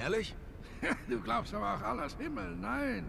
Ehrlich? Du glaubst aber auch alles Himmel, nein.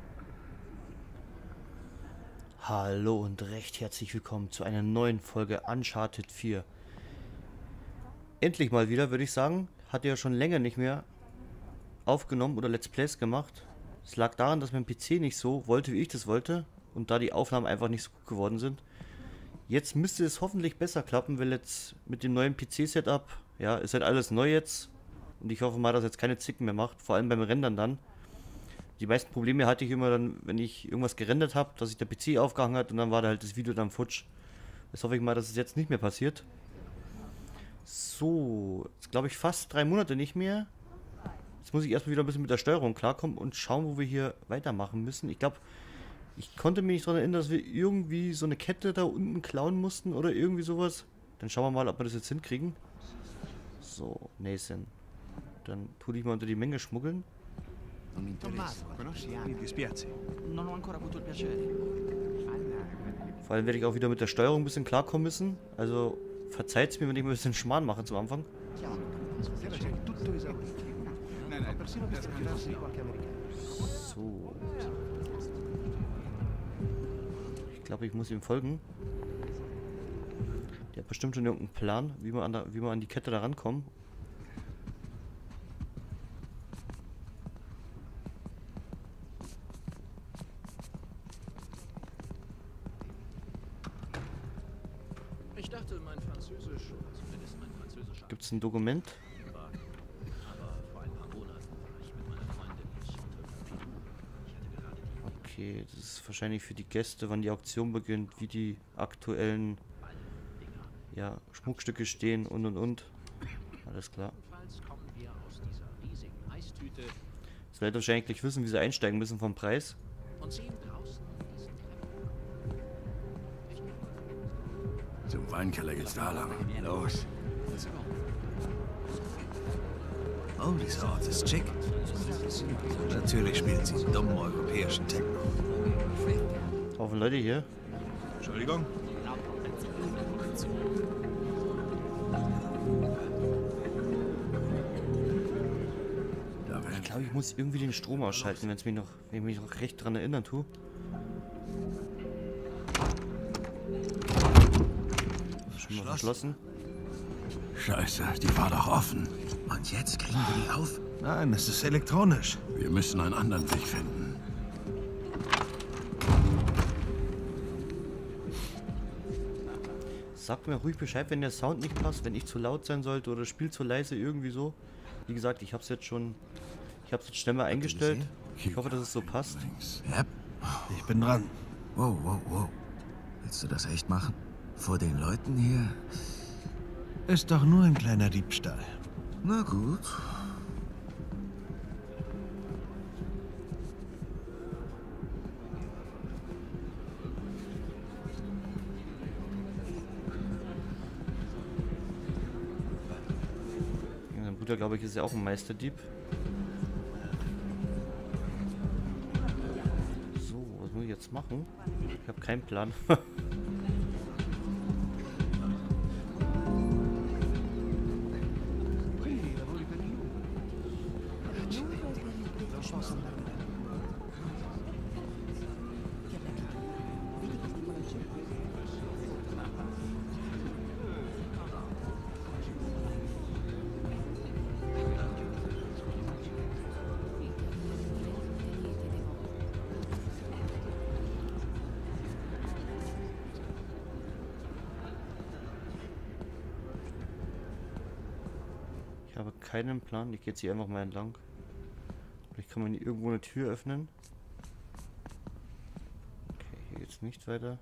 Hallo und recht herzlich willkommen zu einer neuen Folge Uncharted 4. Endlich mal wieder, würde ich sagen. Hatte ja schon länger nicht mehr aufgenommen oder Let's Plays gemacht. Es lag daran, dass mein PC nicht so wollte, wie ich das wollte. Und da die Aufnahmen einfach nicht so gut geworden sind. Jetzt müsste es hoffentlich besser klappen, weil jetzt mit dem neuen PC-Setup, ja, ist halt alles neu jetzt. Und ich hoffe mal, dass jetzt keine Zicken mehr macht, vor allem beim Rendern dann. Die meisten Probleme hatte ich immer dann, wenn ich irgendwas gerendert habe, dass sich der PC aufgehangen hat und dann war da halt das Video dann futsch. Jetzt hoffe ich mal, dass es jetzt nicht mehr passiert. So, jetzt glaube ich fast 3 Monate nicht mehr. Jetzt muss ich erstmal wieder ein bisschen mit der Steuerung klarkommen und schauen, wo wir hier weitermachen müssen. Ich glaube, ich konnte mich nicht daran erinnern, dass wir irgendwie so eine Kette da unten klauen mussten oder irgendwie sowas. Dann schauen wir mal, ob wir das jetzt hinkriegen. So, Nathan. Dann tu dich mal unter die Menge schmuggeln. Vor allem werde ich auch wieder mit der Steuerung ein bisschen klarkommen müssen. Also verzeiht's mir, wenn ich mir ein bisschen Schmarrn mache zum Anfang. So. Ich glaube, ich muss ihm folgen. Der hat bestimmt schon irgendeinen Plan, wie wir an die Kette da rankommen. Ich dachte, mein Französisch, zumindest mein französischer... Gibt es ein Dokument? Aber vor ein paar Monaten war ich mit meiner Freundin in Saint-Tropez. Ich hatte gerade die... Okay, das ist wahrscheinlich für die Gäste, wann die Auktion beginnt, wie die aktuellen Schmuckstücke stehen und. Alles klar. Jedenfalls kommen wir aus dieser riesigen Eistüte Jetzt werdet ihr wahrscheinlich gleich wissen, wie sie einsteigen müssen vom Preis. und sehen draußen diesen Treppen. Zum Weinkeller geht's da lang. Los. Oh, dieser Ort ist schick. Natürlich spielen sie dummen europäischen Techno. Haufen Leute hier. Entschuldigung? Ich glaube, ich muss irgendwie den Strom ausschalten, wenn ich mich noch recht dran erinnern tue. Schon mal verschlossen. Scheiße, die war doch offen. Und jetzt kriegen wir die auf? Nein, es ist elektronisch. Wir müssen einen anderen Weg finden. Sagt mir ruhig Bescheid, wenn der Sound nicht passt, wenn ich zu laut sein sollte oder das Spiel zu leise, irgendwie so. Wie gesagt, ich habe es jetzt schnell mal eingestellt. Ich hoffe, dass es so passt. Ja, ich bin dran. Wow, wow, wow. Willst du das echt machen? Vor den Leuten hier? Ist doch nur ein kleiner Diebstahl. Na gut. Mein Bruder, glaube ich, ist ja auch ein Meisterdieb. So, was muss ich jetzt machen? Ich habe keinen Plan. Ich habe keinen Plan. Ich gehe jetzt hier einfach mal entlang. Vielleicht kann man hier irgendwo eine Tür öffnen. Okay, hier geht's nicht weiter.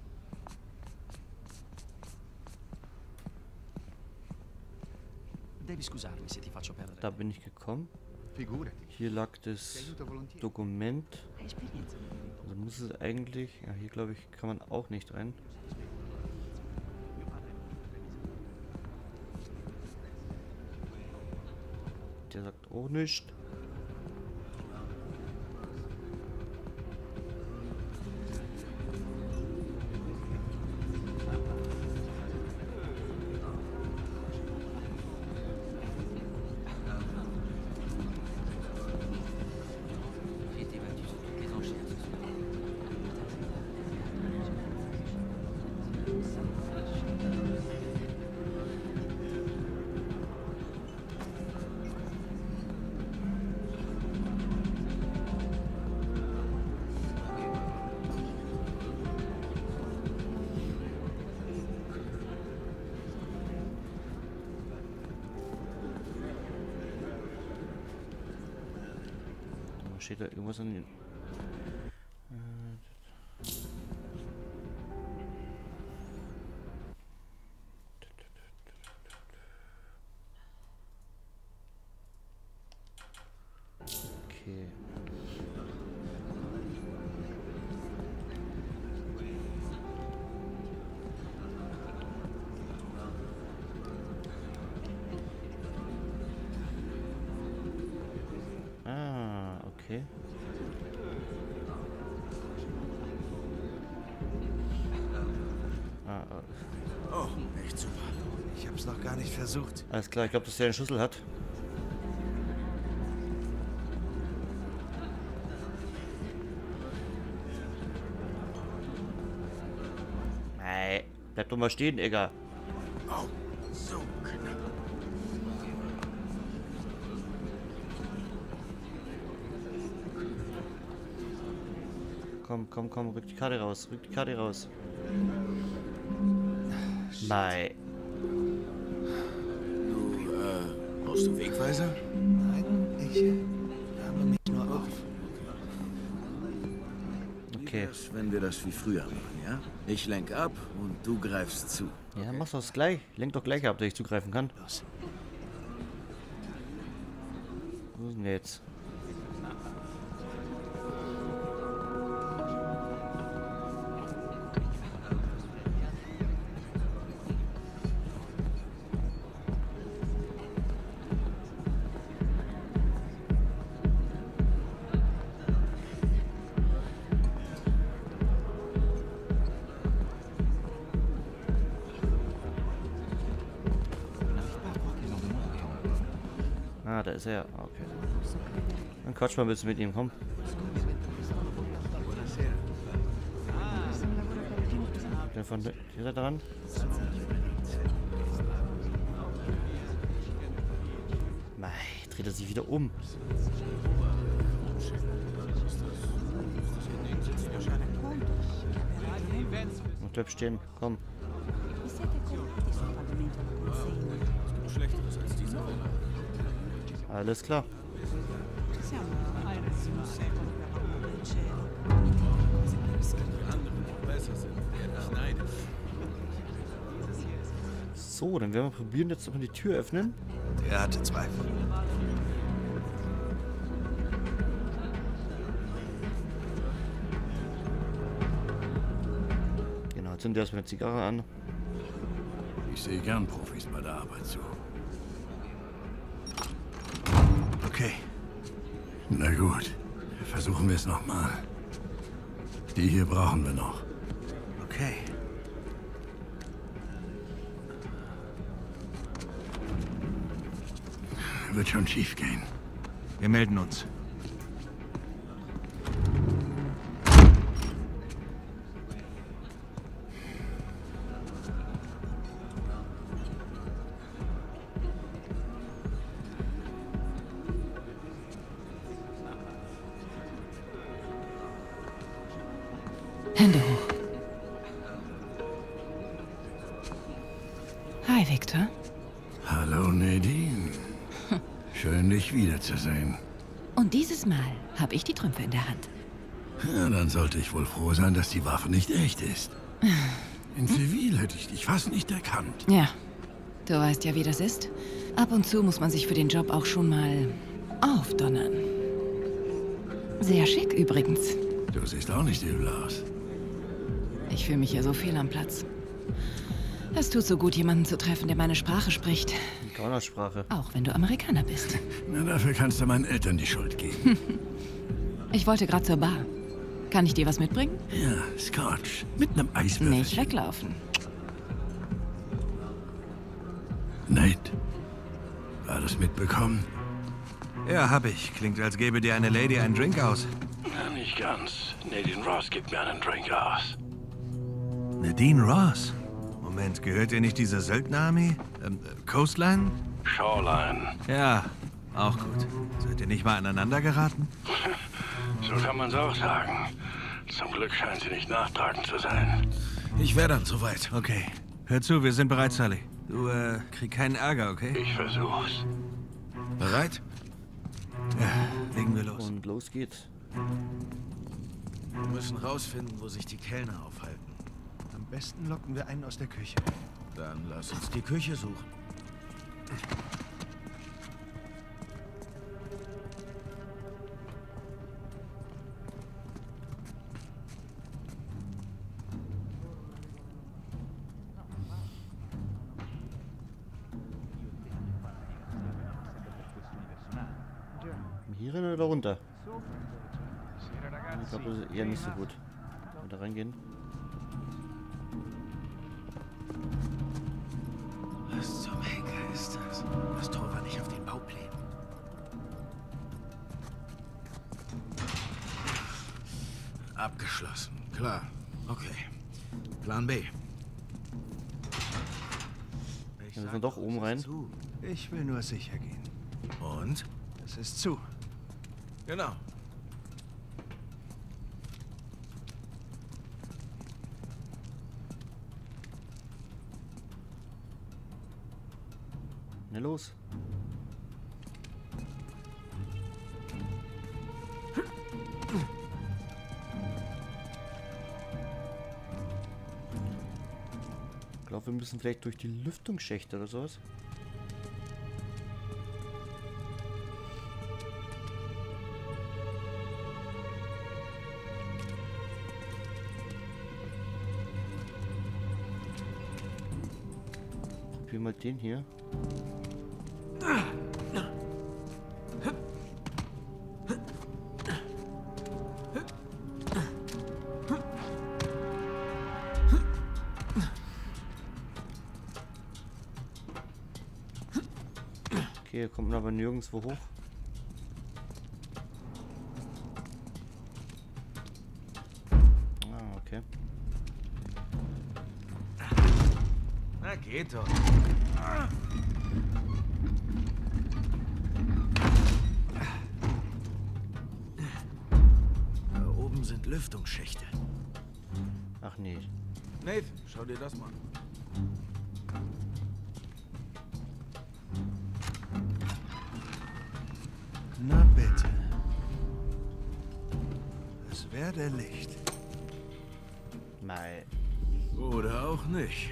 Da bin ich gekommen. Hier lag das Dokument. Also muss es eigentlich... Ja, hier glaube ich, kann man auch nicht rein. Der sagt auch nicht. steht da irgendwas an den... Okay. Ah, okay. Oh, echt super. Ich hab's noch gar nicht versucht. Alles klar, ich glaube, dass der einen Schlüssel hat. Nein, bleib doch mal stehen, Digga. Oh, so knapp. Komm, rück die Karte raus, Nein. Du, brauchst du Wegweiser? Nein, ich wärme mich nur auf. Okay. Wenn wir das wie früher machen, ja? Ich lenk ab und du greifst zu. Ja, machst du das gleich. Lenk doch gleich ab, dass ich zugreifen kann. Los. Wo ist denn der jetzt? Ah, da ist er. Okay. Dann quatsch mal ein bisschen mit ihm, komm. Der von hier dran. Mei, dreht er sich wieder um. Und bleib stehen, komm. Alles klar. So, dann werden wir probieren, jetzt noch die Tür öffnen. Der hatte Zweifel. Genau, jetzt sind wir erstmal eine Zigarre an. Ich sehe gern Profis bei der Arbeit zu. Okay. Na gut, versuchen wir es nochmal. Die hier brauchen wir noch. Okay. Wird schon schief gehen. Wir melden uns. Hände hoch. Hi, Victor. Hallo Nadine. Schön, dich wiederzusehen. Und dieses Mal habe ich die Trümpfe in der Hand. Ja, dann sollte ich wohl froh sein, dass die Waffe nicht echt ist. In Zivil hätte ich dich fast nicht erkannt. Ja, du weißt ja, wie das ist. Ab und zu muss man sich für den Job auch schon mal aufdonnern. Sehr schick übrigens. Du siehst auch nicht übel aus. Ich fühle mich ja so fehl am Platz. Es tut so gut, jemanden zu treffen, der meine Sprache spricht. Die Gaunersprache. Auch wenn du Amerikaner bist. Na, dafür kannst du meinen Eltern die Schuld geben. Ich wollte gerade zur Bar. Kann ich dir was mitbringen? Ja, Scotch. Mit einem Eiswürfel. Nicht weglaufen. Nate, war das mitbekommen? Ja, hab ich. Klingt, als gäbe dir eine Lady einen Drink aus. Ja, nicht ganz. Nadine Ross gibt mir einen Drink aus. Nadine Ross? Moment, gehört ihr nicht dieser Söldnerarmee? Coastline? Shoreline. Ja, auch gut. Seid ihr nicht mal aneinander geraten? So kann man's auch sagen. Zum Glück scheint sie nicht nachtragend zu sein. Ich wäre dann soweit. Okay. Hör zu, wir sind bereit, Sully. Du, krieg keinen Ärger, okay? Ich versuch's. Bereit? Ja, legen wir los. Und los geht's. Wir müssen rausfinden, wo sich die Kellner aufhalten. Am besten locken wir einen aus der Küche. Dann lass uns die Küche suchen. Hier rein oder runter? Ich glaube, das ist eher nicht so gut. Wenn wir da reingehen. Was zum Henker ist das? Das Tor war nicht auf den Bauplänen. Abgeschlossen. Klar. Okay. Plan B. Wir müssen doch oben rein. Ich will nur sicher gehen. Und? Es ist zu. Genau. Na los. Ich glaube, wir müssen vielleicht durch die Lüftungsschächte oder sowas. Probier mal den hier. Okay, hier kommt man aber nirgendwo hoch. Ah, okay. Na, geht doch. Da oben sind Lüftungsschächte. Ach nee. Nathan, schau dir das mal an. Na bitte. Es werde Licht. Nein. Oder auch nicht.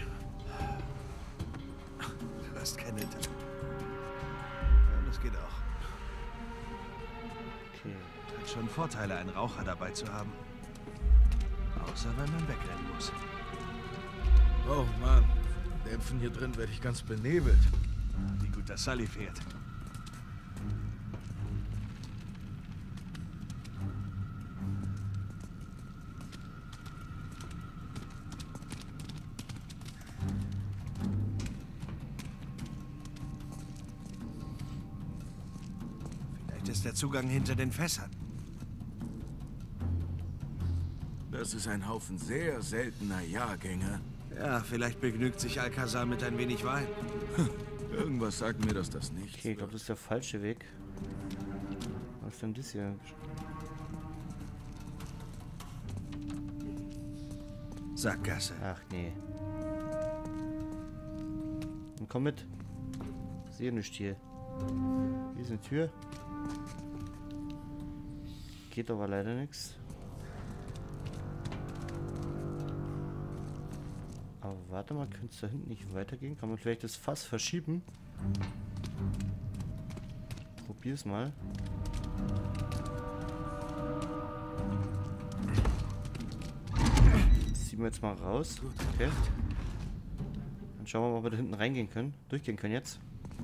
Du hast keine Internet. Ja, das geht auch. Okay. Hat schon Vorteile, einen Raucher dabei zu haben. Außer wenn man wegrennen muss. Oh Mann, Dämpfen hier drin werde ich ganz benebelt. Wie gut, dass Sully fährt. Vielleicht ist der Zugang hinter den Fässern. Das ist ein Haufen sehr seltener Jahrgänge. Ja, vielleicht begnügt sich Alcazar mit ein wenig Wein. Irgendwas sagt mir, dass das nicht. Okay, ich glaube, das ist der falsche Weg. Was ist denn das hier? Sackgasse. Ach nee. Und komm mit. Ich sehe nichts hier. Hier ist eine Tür. Geht aber leider nichts. Aber warte mal, könnte es da hinten nicht weitergehen? Kann man vielleicht das Fass verschieben? Probier's mal. Das ziehen wir jetzt mal raus. Okay. Dann schauen wir mal, ob wir da hinten reingehen können. Durchgehen können jetzt.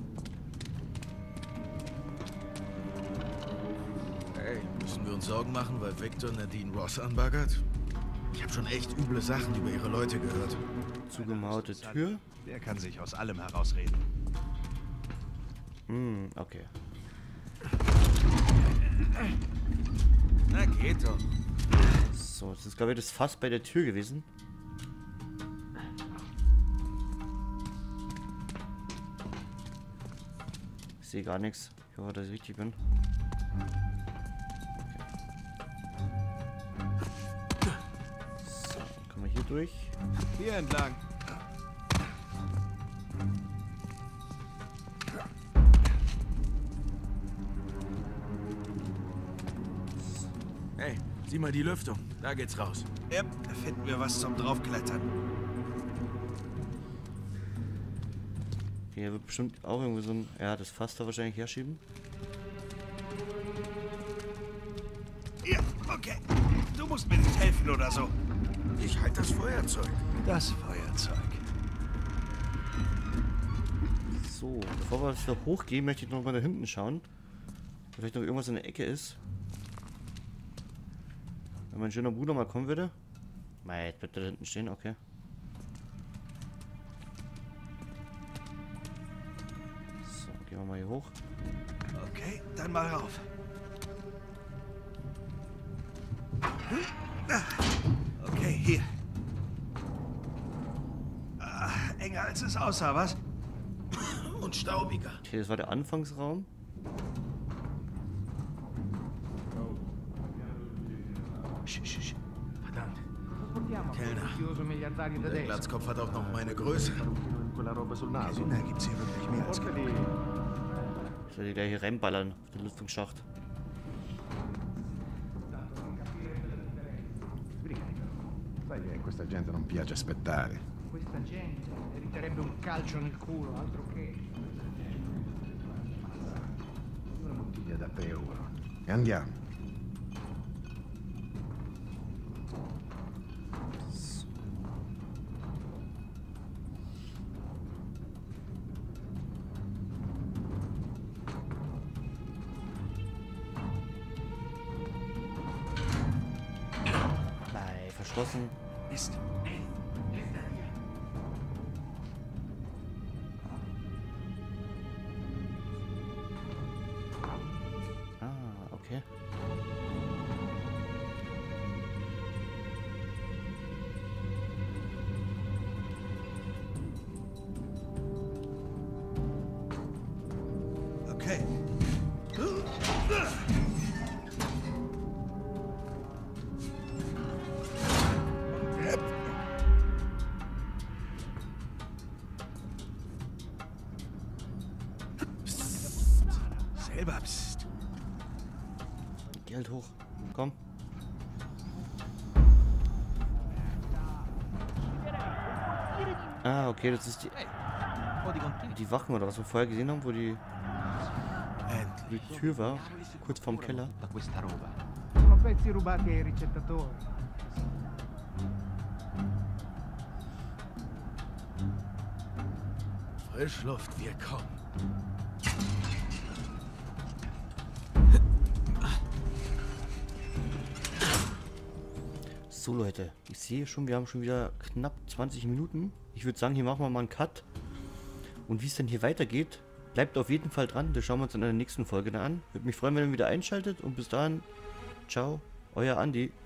Hey, müssen wir uns Sorgen machen, weil Victor Nadine Ross anbaggert? Ich habe schon echt üble Sachen über ihre Leute gehört. Zugemauerte Tür. Der kann sich aus allem herausreden. Hm, okay. Na, geht doch. So, das ist glaube ich das Fass bei der Tür gewesen. Ich sehe gar nichts. Ich hoffe, dass ich richtig bin. Okay. So, dann kommen wir hier durch. Hier entlang. Hey, sieh mal die Lüftung. Da geht's raus. Yep, da finden wir was zum draufklettern. Okay, hier wird bestimmt auch irgendwie so ein... Ja, das Fass da wahrscheinlich herschieben. Ja, okay. Du musst mir nicht helfen oder so. Ich halte das Feuerzeug. Das Feuerzeug. So, bevor wir wieder hochgehen, möchte ich noch mal da hinten schauen. Ob vielleicht noch irgendwas in der Ecke ist. Wenn mein schöner Bruder mal kommen würde. Mei, jetzt wird er da hinten stehen, okay. So, gehen wir mal hier hoch. Okay, dann mal rauf. Okay, hier. Enger als es aussah, was? Und staubiger. Okay, das war der Anfangsraum. Verdammt. Kellner. Der Glatzkopf hat auch noch meine Größe. Gesünder gibt's hier wirklich mehr als genug. Ich werde gleich hier reinballern auf den Lüftungsschacht. Sai che questa gente non piace aspettare. Questa gente meriterebbe un calcio nel culo, altro che. Una bottiglia da €3. E andiamo. Nein, verschlossen. Mist. Ah, okay. Okay. Selber. Psst. Geh halt hoch. Komm. Ah, okay, das ist die Wachen oder was wir vorher gesehen haben, wo die Tür war, kurz vorm Keller. Da questa roba. Sono pezzi rubati ai ricettatori. Frischluft, wir kommen. So Leute, ich sehe schon, wir haben schon wieder knapp 20 Minuten. Ich würde sagen, hier machen wir mal einen Cut. Und wie es denn hier weitergeht, bleibt auf jeden Fall dran. Das schauen wir uns in der nächsten Folge dann an. Würde mich freuen, wenn ihr wieder einschaltet. Und bis dahin, ciao, euer Andi.